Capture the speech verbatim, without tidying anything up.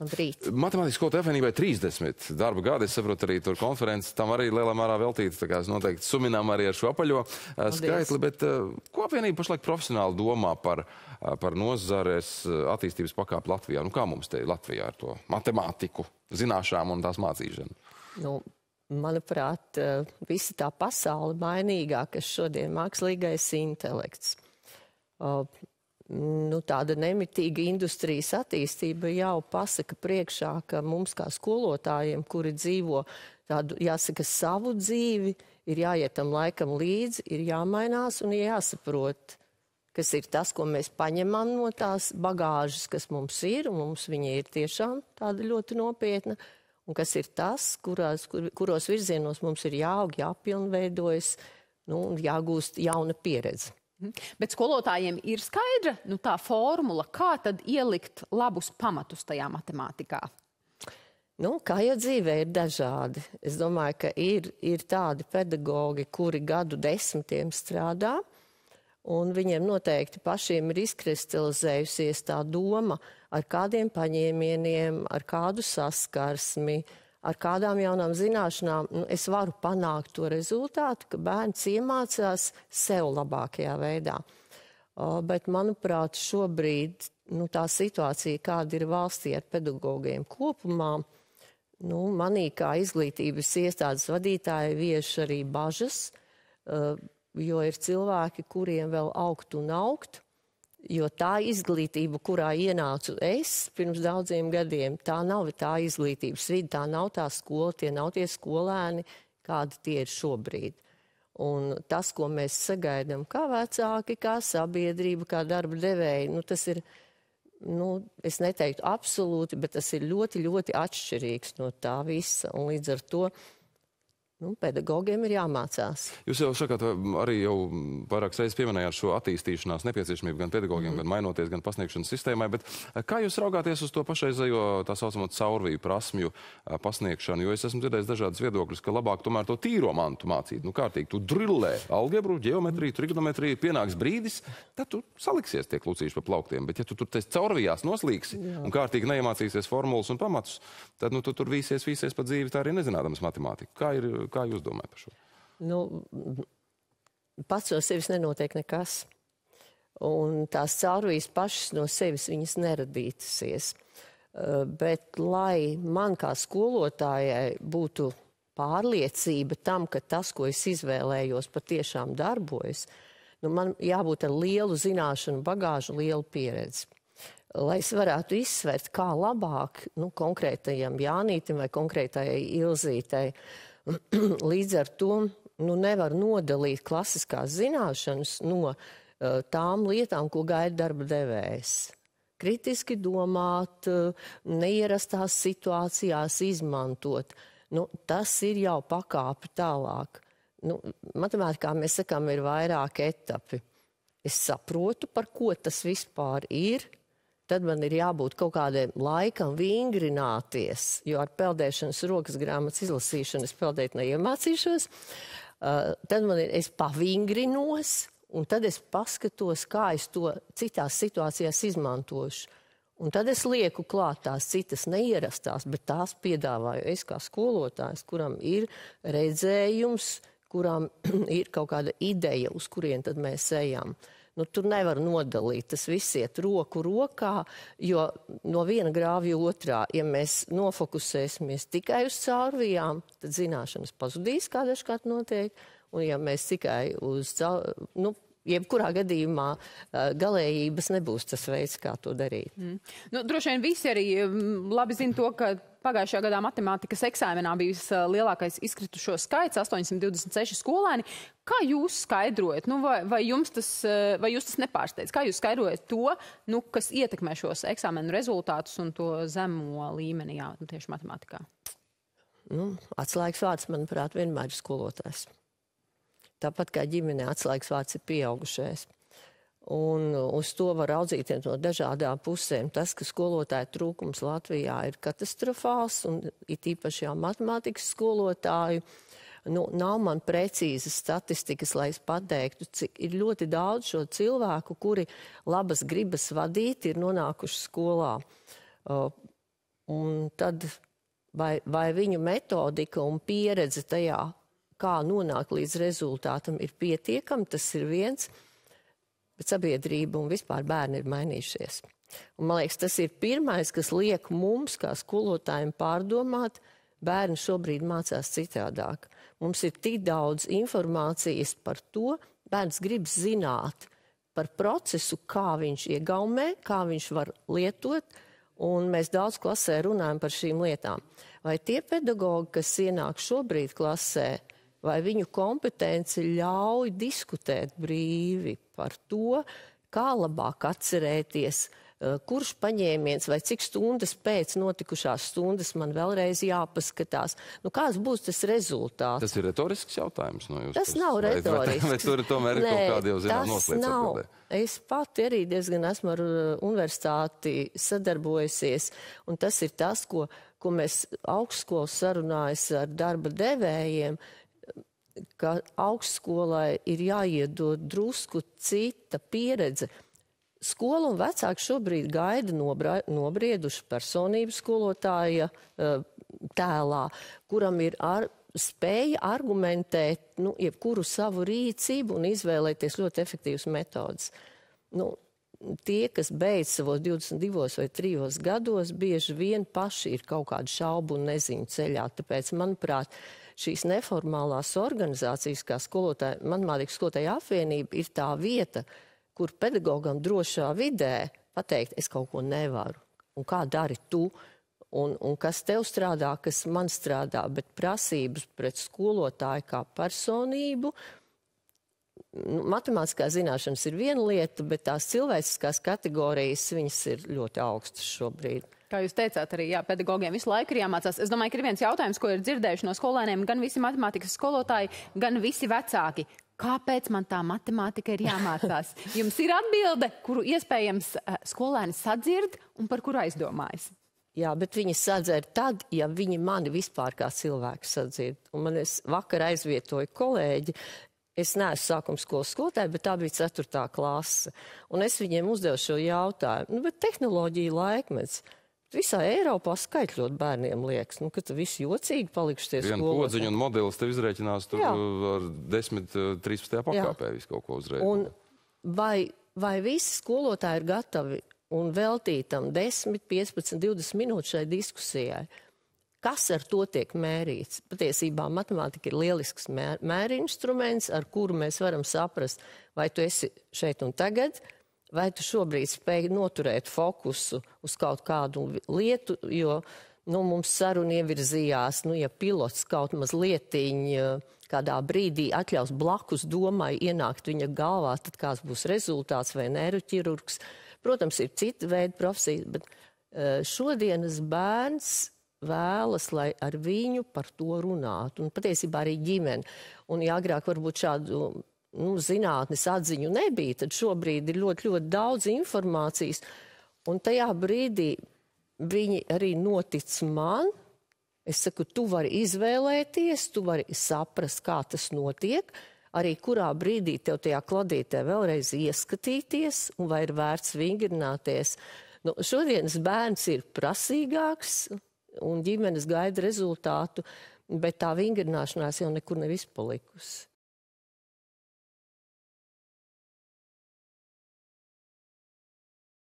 Labrīt. Matemātikas skolotāju apvienībai trīsdesmit darba gadi, es saprotu, arī tur konferences tam arī lielā mērā veltīts, tā kā es noteikti suminām arī ar šo apaļo uh, skaitli, bet uh, ko apvienība pašlaik profesionāli domā par, uh, par nozares uh, attīstības pakāpi Latvijā? Nu, kā mums te Latvijā ar to matemātiku, zināšām un tās mācīšanu? Nu, manuprāt, uh, visa tā pasaule mainīgā, kas šodien mākslīgais intelekts. Uh, Nu, tāda nemitīga industrijas attīstība jau pasaka priekšā, ka mums kā skolotājiem, kuri dzīvo tādu, jāsaka, savu dzīvi, ir jāiet tam laikam līdzi, ir jāmainās un jāsaprot, kas ir tas, ko mēs paņemam no tās bagāžas, kas mums ir, un mums viņa ir tiešām tāda ļoti nopietna, un kas ir tas, kurās, kur, kuros virzienos mums ir jāaug, jāpilnveidojas, nu, un jāgūst jauna pieredze. Bet skolotājiem ir skaidra nu, tā formula, kā tad ielikt labus pamatus tajā matemātikā? Nu, kā jau dzīvē ir dažādi. Es domāju, ka ir, ir tādi pedagogi, kuri gadu desmitiem strādā, un viņiem noteikti pašiem ir izkristalizējusies tā doma, ar kādiem paņēmieniem, ar kādu saskarsmi, ar kādām jaunām zināšanām, nu, es varu panākt to rezultātu, ka bērns iemācās sev labākajā veidā. Uh, bet, manuprāt, šobrīd nu, tā situācija, kāda ir valstī ar pedagogiem kopumā, nu, manī kā izglītības iestādes vadītāji vieš arī bažas, uh, jo ir cilvēki, kuriem vēl augt un augt, jo tā izglītība, kurā ienācu es pirms daudziem gadiem, tā nav tā izglītības vide, tā nav tā skola, tie nav tie skolēni, kādi tie ir šobrīd. Un tas, ko mēs sagaidām kā vecāki, kā sabiedrība, kā darba devēji, nu, tas ir, nu, es neteiktu absolūti, bet tas ir ļoti, ļoti atšķirīgs no tā visa. Un līdz ar to nu, pedagogiem ir jāmācās. Jūs jau sakāt, arī jau vairākas reizes pieminējāt šo attīstīšanās nepieciešamību gan pedagogiem, mm. gan mainoties, gan pasniegšanas sistēmai, bet kā jūs raugāties uz to pašreizējo tā saucamo caurviju prasmju pasniegšanu? Jo es esmu dzirdējis dažādas viedokļus, ka labāk tomēr to tīro mantu mācīt. Nu, kārtīgi, tu drillē algebru, ģeometriju, trigonometriju, pienāks brīdis, tad tu saliksies tie klucīši pa plauktiem. Bet ja tu tur tes caurvijās noslīksi Jā. un kārtīgi neiemācīsies formulas un pamatus, tad nu, tu tur vīsies, vīsies pa dzīvi, tā arī nezinādams matemātiku. Kā ir Kā jūs domājat par šo? Nu, pats no sevis nenotiek nekas. Un tās caurvijas pašas no sevis viņas neradīsies. Bet, lai man kā skolotājai būtu pārliecība tam, ka tas, ko es izvēlējos, patiešām darbojas, nu, man jābūt ar lielu zināšanu bagāžu, lielu pieredzi. Lai es varētu izsvērt, kā labāk nu, konkrētajam Jānītim vai konkrētajai Ilzītei. Līdz ar to nu, nevar nodalīt klasiskās zināšanas no uh, tām lietām, ko gaida darba devējs. Kritiski domāt, uh, neierastās situācijās izmantot. Nu, tas ir jau pakāpe tālāk. Nu, matemātikā mēs sakām, ir vairāki etapi. Es saprotu, par ko tas vispār ir. Tad man ir jābūt kaut kādiem laikam vingrināties, jo ar peldēšanas rokas grāmatas izlasīšanu es peldēt neiemācīšos. Uh, tad man ir, es pavingrinos, un tad es paskatos, kā es to citās situācijās izmantošu. Un tad es lieku klāt tās citas neierastās, bet tās piedāvāju es kā skolotājs, kuram ir redzējums, kuram ir kaut kāda ideja, uz kurien tad mēs ejam. Nu, tur nevar nodalīt, tas viss iet roku rokā, jo no viena grāvja otrā, ja mēs nofokusēsimies tikai uz caurvijām, tad zināšanas pazudīs, kā dažkārt notiek, un ja mēs tikai uz caur, nu, jebkurā gadījumā galējības nebūs tas veids, kā to darīt. Mm. Nu, droši vien visi arī labi zina to, ka pagājušajā gadā matemātikas eksāmenā bija lielākais izkritušo skaits, astoņsimt divdesmit seši skolēni. Kā jūs skaidrojat, nu, vai, vai, jums tas, vai jūs tas nepārsteidz? Kā jūs skaidrojat to, nu, kas ietekmē šos eksāmenu rezultātus un to zemo līmenī, jā, nu, tieši matemātikā? Nu, atslēgas vārds, manuprāt, vienmēr ir skolotājs. Tāpat kā ģimenē atslēgas vārds ir pieaugušais. Un uz to var raudzīties no dažādām pusēm. Tas, ka skolotāju trūkums Latvijā ir katastrofāls, un it īpaši jau matemātikas skolotāju, nu, nav man precīzas statistikas, lai es pateiktu, cik ir ļoti daudz šo cilvēku, kuri labas gribas vadīt, ir nonākuši skolā. Un tad vai, vai viņu metodika un pieredze tajā, kā nonākt līdz rezultātam, ir pietiekama, tas ir viens, bet sabiedrība un vispār bērni ir mainījušies. Un, man liekas, tas ir pirmais, kas liek mums, kā skolotājiem, pārdomāt, bērni šobrīd mācās citādāk. Mums ir tik daudz informācijas par to, bērns grib zināt par procesu, kā viņš iegaumē, kā viņš var lietot, un mēs daudz klasē runājam par šīm lietām. Vai tie pedagogi, kas ienāk šobrīd klasē, vai viņu kompetenci ļauj diskutēt brīvi par to, kā labāk atcerēties, kurš paņēmiens vai cik stundas pēc notikušās stundas man vēlreiz jāpaskatās. Nu, kāds būs tas rezultāts? Tas ir retorisks jautājums no jūsu Tas puses? nav retorisks. Vai, vai tur tomēr ir Nē, kaut kādi jau zinām noslēdz nav. atbildē? Es pati arī diezgan esmu ar universitāti sadarbojusies, un tas ir tas, ko, ko mēs augstskolas sarunājas ar darba devējiem, ka augstskolai ir jāiedod drusku cita pieredze. Skola un vecāki šobrīd gaida nobra, nobrieduši personību skolotāja uh, tēlā, kuram ir ar, spēja argumentēt nu, jebkuru savu rīcību un izvēlēties ļoti efektīvas metodas. Nu, tie, kas beidz savos divdesmit divos vai trijos gados, bieži vien paši ir kaut kādu šaubu un neziņu ceļā. Tāpēc, manuprāt, šīs neformālās organizācijas, kā skolotāja, matemātikas skolotāja apvienība, ir tā vieta, kur pedagogam drošā vidē pateikt, es kaut ko nevaru, un kā dari tu, un, un kas tev strādā, kas man strādā, bet prasības pret skolotāju kā personību, nu, matemātiskā zināšanas ir viena lieta, bet tās cilvēciskās kategorijas, viņas ir ļoti augstas šobrīd. Kā jūs teicāt, arī jā, pedagogiem visu laiku ir jāmācās. Es domāju, ka ir viens jautājums, ko ir dzirdējuši no skolēniem, gan visi matemātikas skolotāji, gan visi vecāki. Kāpēc man tā matemātika ir jāmācās? Jums ir atbilde, kuru iespējams skolēni sadzird un par kuru aizdomājas? Jā, bet viņi sadzird tad, ja viņi mani vispār kā cilvēku sadzird. Un man es vakar aizvietoju kolēģi, es neesmu sākuma skolas skolotāja, bet tā bija ceturtā klase. Un es viņiem uzdevu šo jautājumu. Nu, bet tehnoloģija laikmets. Visā Eiropā skaitļot bērniem liekas, nu, ka tu visi jocīgi palikuši tie skolotāji. Vienu podziņu un modelis tev izrēķinās tur Jā. ar desmit, trīspadsmitajā pakāpē visu kaut ko uzreiz. Un vai, vai visi skolotāji ir gatavi un veltītam desmit, piecpadsmit, divdesmit minūtes šai diskusijai? Kas ar to tiek mērīts? Patiesībā matemātika ir lielisks mēr, mērinstruments, ar kuru mēs varam saprast, vai tu esi šeit un tagad, vai tu šobrīd spēj noturēt fokusu uz kaut kādu lietu, jo nu, mums saruna ievirzījās, nu, ja pilots kaut mazlietiņ kādā brīdī atļaus blakus domai ienākt viņa galvā, tad kāds būs rezultāts vai neiroķirurgs. Protams, ir cita veida profesija, bet šodienas bērns vēlas, lai ar viņu par to runātu, un patiesībā arī ģimene. Un ja agrāk varbūt šādu nu, zinātnes atziņu nebija, tad šobrīd ir ļoti, ļoti daudz informācijas. Un tajā brīdī viņi arī notic man. Es saku, tu vari izvēlēties, tu vari saprast, kā tas notiek, arī kurā brīdī tev tajā kladītē vēlreiz ieskatīties un vai ir vērts vingrināties. Nu, šodienas bērns ir prasīgāks un ģimenes gaida rezultātu, bet tā vingrināšanās jau nekur nav izpalikusi.